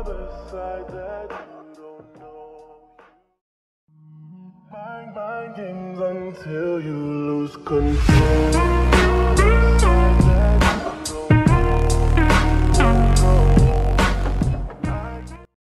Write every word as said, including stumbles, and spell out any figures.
other side that you don't know. Mind, mind games until you lose control.